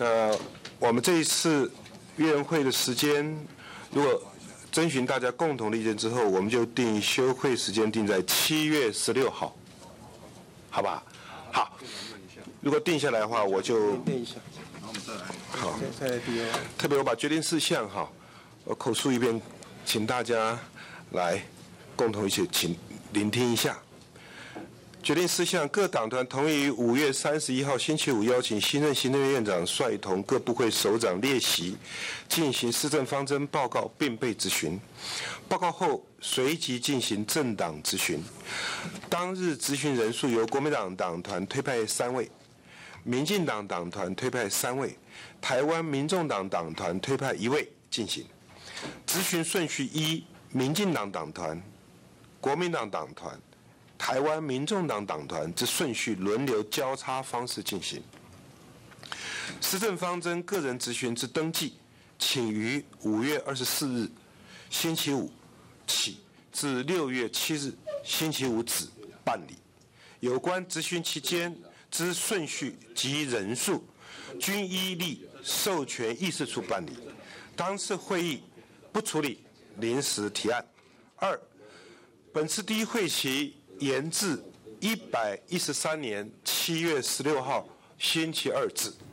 我们这一次院会的时间，如果征询大家共同的意见之后，我们就定休会时间定在7月16号，好吧？好，如果定下来的话，我就定一下。 好， 再来第二。 特别我把决定事项我口述一遍，请大家来共同一起聆听一下。决定事项：各党团同意于5月31号星期五邀请新任行政院院长率同各部会首长列席，进行施政方针报告并备质询。报告后随即进行政党质询。当日质询人数由国民党党团推派3位，民进党党团推派3位，台湾民众党党团推派1位进行。质询顺序依民进党党团、国民党党团、台湾民众党党团之顺序轮流交叉方式进行。施政方针个人质询之登记，请于5月24日星期五起至6月7日星期五止办理。有关质询期间之顺序及人数，均依例授权议事处办理。当次会议不处理临时提案。2. 本次第一会期延至113年7月16号星期二止。